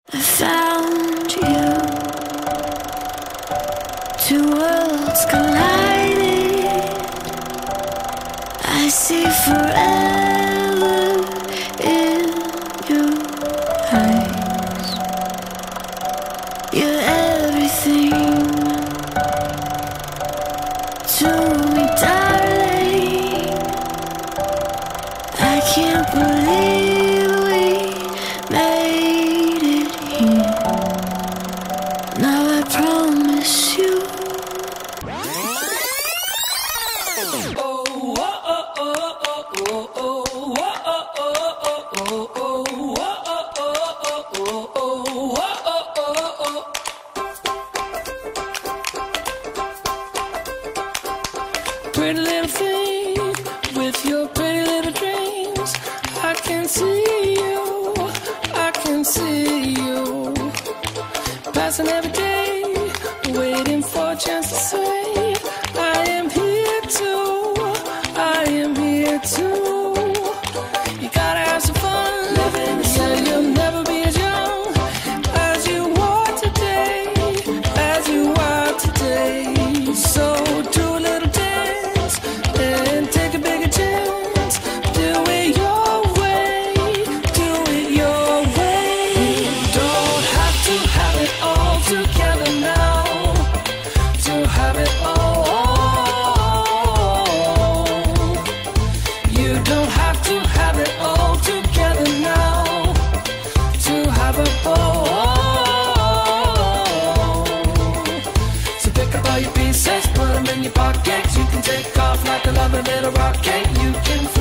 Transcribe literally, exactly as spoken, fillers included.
I found you. Two worlds colliding. I see forever in your eyes. You're everything to me, darling. I can't believe we made it here. Now I promise you. Pretty little thing with your pretty little dreams. I can see you, I can see you. Passing every day, waiting for a chance to say, I am here too, I am here too. You gotta have some fun, living. Yeah, you'll never be as young as you are today, as you are today. So do a little dance and take a bigger chance. Do it your way, do it your way. Don't have to have it all together now, to have it all. You don't have to have it all together now, to have it all. So pick up all your pieces, put them in your pockets. You can take off like a lovely little rocket. You can